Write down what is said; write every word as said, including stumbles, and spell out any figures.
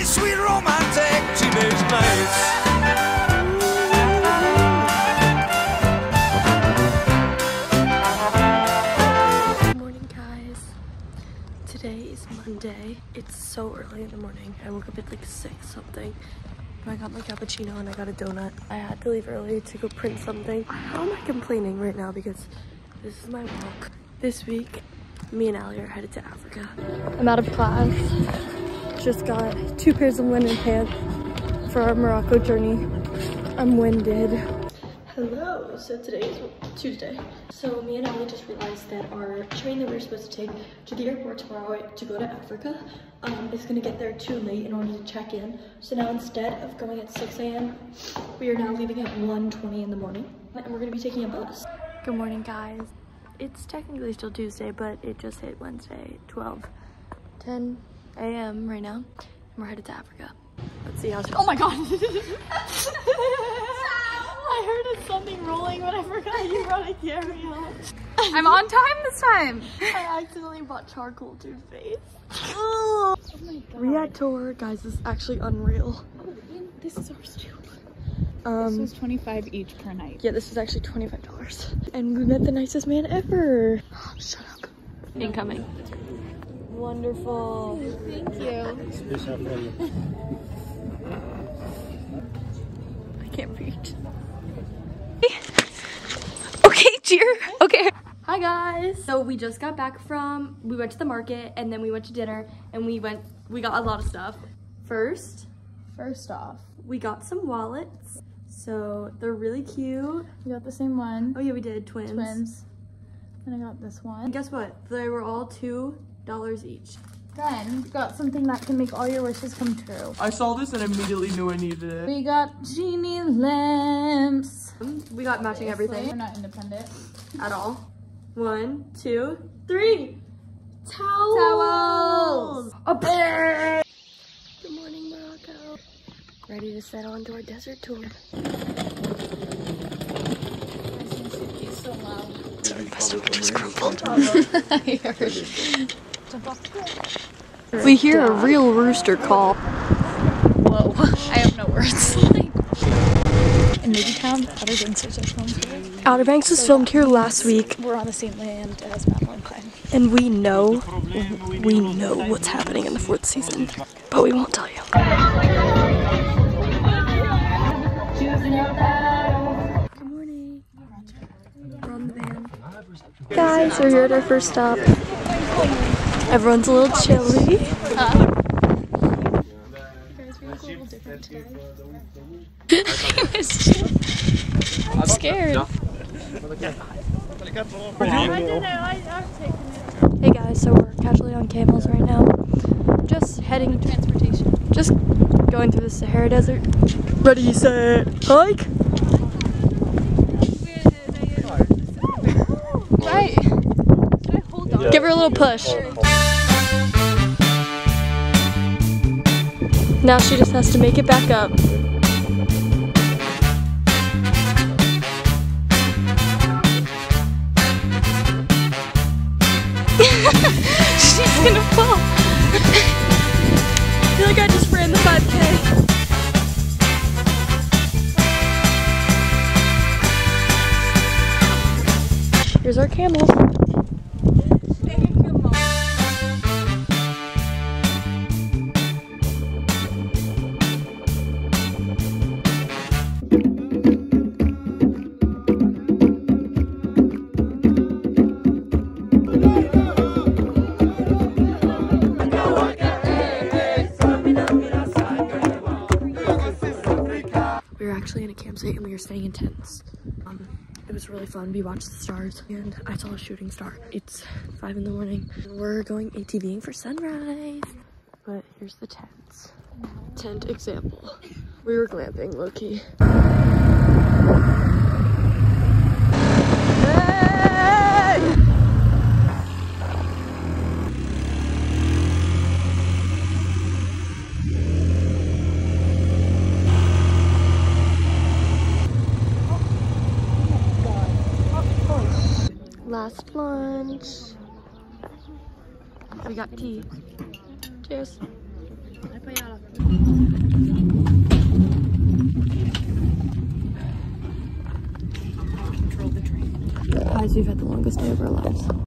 nice, sweet, romantic teenage nights. Today is Monday. It's so early in the morning. I woke up at like six something. I got my cappuccino and I got a donut. I had to leave early to go print something. How am I complaining right now? Because this is my walk. This week, me and Allie are headed to Africa. I'm out of class. Just got two pairs of linen pants for our Morocco journey. I'm winded. Hello, so today is Tuesday. So me and Emily just realized that our train that we were supposed to take to the airport tomorrow to go to Africa um, is gonna get there too late in order to check in. So now instead of going at six A M, we are now leaving at one twenty in the morning. And we're gonna be taking a bus. Good morning, guys. It's technically still Tuesday, but it just hit Wednesday, twelve ten A M right now. And we're headed to Africa. Let's see how it's- Oh my God! I heard something rolling, but I forgot you brought a carry-on. I'm on time this time. I accidentally bought charcoal toothpaste. Oh, oh my God. We had tour, guys. This is actually unreal. Oh, this is ours too. Um, this was twenty-five each per night. Yeah, this is actually twenty-five dollars. And we met the nicest man ever. Shut up. Incoming. Wonderful. Thank you. I can't reach. Okay, cheer. Okay. Hi guys. So we just got back from, we went to the market and then we went to dinner and we went, we got a lot of stuff. First, First off, we got some wallets. So they're really cute. we got the same one. Oh yeah, we did, twins. Twins. And I got this one. And guess what? They were all two dollars each. Then we got something that can make all your wishes come true. I saw this and immediately knew I needed it. We got genie lamps. We got matching everything. We're not independent At all. One, two, three. Towels. Towels. A bear. Good morning, Morocco. Ready to set on to our desert tour. So loud. Sorry, my stomach is crumpled. I heard. We hear a real rooster call. Whoa, I have no words. In Newtown, Outer Banks is just filmed here. Outer Banks was filmed here last week. We're on the same land as Madeline Klein. And we know, we know what's happening in the fourth season, but we won't tell you. Good morning. We're on the van. Guys, we're here at our first stop. Everyone's a little chilly. Uh, guys, we look a little different today. I'm scared. Hey guys, so we're casually on camels right now. Just heading transportation. Just going through the Sahara Desert. Ready, set, hike. Right. Can I hold on? Give her a little push. Now she just has to make it back up. She's gonna fall. I feel like I just ran the five K. Here's our camel. We were actually in a campsite and we were staying in tents. Um, it was really fun. We watched the stars and I saw a shooting star. It's five in the morning. We're going ATVing for sunrise. But here's the tents. Tent example. We were glamping, low-key. Last lunch. We got tea. Cheers. Guys, we've had the longest day of our lives.